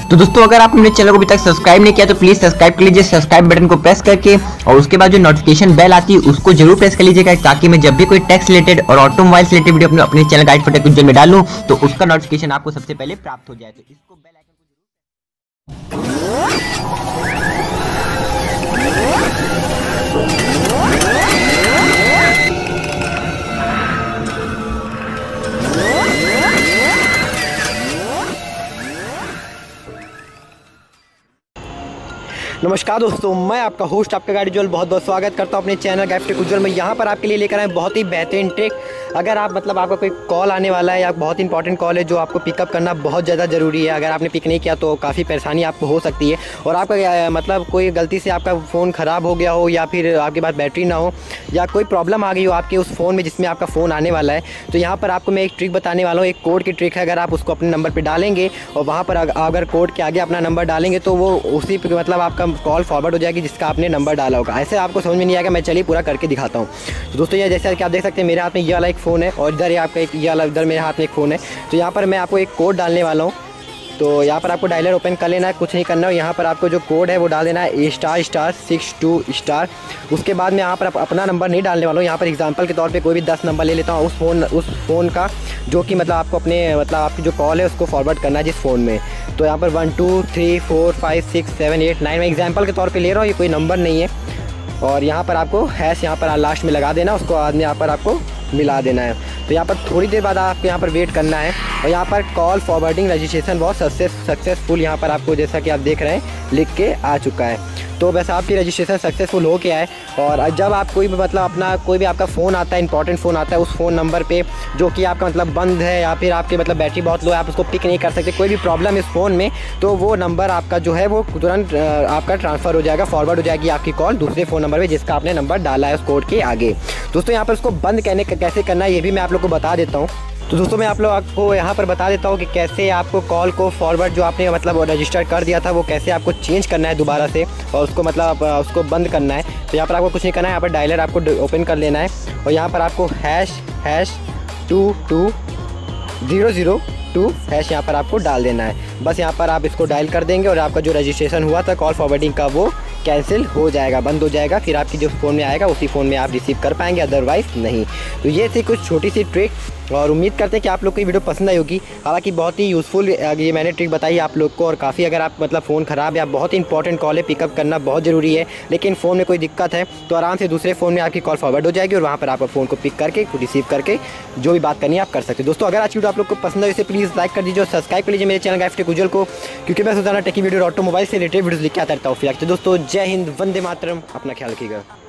तो दोस्तों अगर आप मेरे चैनल को अभी तक सब्सक्राइब नहीं किया तो प्लीज सब्सक्राइब कर लीजिए, सब्सक्राइब बटन को प्रेस करके, और उसके बाद जो नोटिफिकेशन बेल आती है उसको जरूर प्रेस कर लीजिएगा, ताकि मैं जब भी कोई टैक्स रिलेटेड और ऑटोमोबाइल रिलेटेड वीडियो अपने channel guide for tech Ujjwal में डालूं तो उसका नोटिफिकेशन आपको सबसे पहले प्राप्त हो जाए। तो इसको बेल आइकन नमस्कार दोस्तों, मैं आपका होस्ट आपका गाड़ी ujjwal बहुत बहुत स्वागत करता हूं अपने channel guide for tech Ujjwal में। यहाँ पर आपके लिए लेकर आए बहुत ही बेहतरीन ट्रिक। अगर आप आपका कोई कॉल आने वाला है या बहुत इंपॉर्टेंट कॉल है जो आपको पिकअप करना बहुत ज़्यादा ज़रूरी है, अगर आपने पिक नहीं किया तो काफ़ी परेशानी आपको हो सकती है, और आपका कोई गलती से आपका फ़ोन ख़राब हो गया हो या फिर आपके पास बैटरी ना हो या कोई प्रॉब्लम आ गई हो आपके उस फ़ोन में जिसमें आपका फ़ोन आने वाला है, तो यहाँ पर आपको मैं एक ट्रिक बताने वाला हूँ। एक कोड की ट्रिक है। अगर आप उसको अपने नंबर पर डालेंगे और वहाँ पर अगर कोड के आगे अपना नंबर डालेंगे तो वो उसी आपका कॉल फॉरवर्ड हो जाएगी जिसका आपने नंबर डाला होगा। ऐसे आपको समझ में नहीं आएगा, मैं चलिए पूरा करके दिखाता हूँ। तो दोस्तों ये जैसे कि आप देख सकते हैं मेरे हाथ में ये वाला एक फ़ोन है और इधर आपका एक ये वाला इधर मेरे हाथ में एक फ़ोन है। तो यहाँ पर मैं आपको एक कोड डालने वाला हूँ। तो यहाँ पर आपको डायलर ओपन कर लेना है, कुछ नहीं करना है। यहाँ पर आपको जो कोड है वो डाल देना है ***62*। उसके बाद मैं यहाँ पर अपना नंबर नहीं डालने वाला हूँ। यहाँ पर एग्जांपल के तौर पे कोई भी 10 नंबर ले लेता हूँ उस फ़ोन का, जो कि आपको अपने आपकी जो कॉल है उसको फॉरवर्ड करना है जिस फ़ोन में। तो यहाँ पर 1 2 3 4 5 6 7 8 9 मैं एग्जाम्पल के तौर पर ले रहा हूँ, ये कोई नंबर नहीं है। और यहाँ पर आपको हैश यहाँ पर लास्ट में लगा देना, उसको बाद में यहाँ पर आपको मिला देना है। तो यहाँ पर थोड़ी देर बाद आपको यहाँ पर वेट करना है, और यहाँ पर कॉल फॉरवर्डिंग रजिस्ट्रेशन बहुत सक्सेसफुल यहाँ पर आपको जैसा कि आप देख रहे हैं लिख के आ चुका है। तो वैसे आपकी रजिस्ट्रेशन सक्सेसफुल हो गया है। और जब आप कोई भी अपना कोई भी आपका फ़ोन आता है, इंपॉर्टेंट फ़ोन आता है, उस फ़ोन नंबर पे जो कि आपका बंद है या फिर आपके बैटरी बहुत लो है, आप उसको पिक नहीं कर सकते, कोई भी प्रॉब्लम है इस फ़ोन में, तो वो नंबर आपका जो है वो तुरंत आपका ट्रांसफ़र हो जाएगा, फॉरवर्ड हो जाएगी आपकी कॉल दूसरे फ़ोन नंबर पर जिसका आपने नंबर डाला है उस कोड के आगे। दोस्तों यहाँ पर उसको बंद कैसे करना है ये भी मैं आप लोग को बता देता हूँ। तो दोस्तों मैं आप लोग आपको यहाँ पर बता देता हूँ कि कैसे आपको कॉल को फॉरवर्ड जो आपने रजिस्टर कर दिया था वो कैसे आपको चेंज करना है दोबारा से, और उसको उसको बंद करना है। तो यहाँ पर आपको कुछ नहीं करना है, यहाँ पर डायलर आपको ओपन कर लेना है, और यहाँ पर आपको ##2202 हैश यहाँ पर आपको डाल देना है। बस यहाँ पर आप इसको डायल कर देंगे और आपका जो रजिस्ट्रेशन हुआ था कॉल फॉरवर्डिंग का वो कैंसिल हो जाएगा, बंद हो जाएगा। फिर आपकी जो फ़ोन में आएगा उसी फ़ोन में आप रिसीव कर पाएंगे, अदरवाइज़ नहीं। तो ये थी कुछ छोटी सी ट्रिक, और उम्मीद करते हैं कि आप लोग को ये वीडियो पसंद आई होगी। हालांकि बहुत ही यूज़फुल ये मैंने ट्रिक बताई आप लोग को, और काफ़ी अगर आप फ़ोन ख़राब है या बहुत इंपॉर्टेंट कॉल है, पिकअप करना बहुत ज़रूरी है, लेकिन फ़ोन में कोई दिक्कत है तो आराम से दूसरे फ़ोन में आपकी कॉल फॉरवर्ड हो जाएगी और वहाँ पर आपका फ़ोन को पिक करके रिसीव करके जो भी बात करनी है आप कर सकते हैं। दोस्तों अगर आज की वीडियो आप लोग को पसंद है इसे प्लीज़ लाइक कर दीजिए और सब्सक्राइब कर लीजिए मेरे channel guide for tech Ujjwal को, क्योंकि मैं रोजाना टेकी वीडियो ऑटोमोबाइल से रिलेटेड वीडियोज़ लेके आता रहता हूँ। फिर दोस्तों जय हिंद, वंदे मातरम, अपना ख्याल रखिएगा।